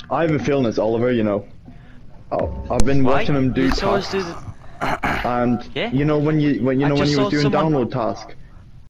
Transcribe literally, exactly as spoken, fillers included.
I have a feeling it's Oliver, you know. Oh, I've been Why? watching him do You saw us tasks, do the... and Yeah? you know when you when you I know when just you were saw doing someone- download task,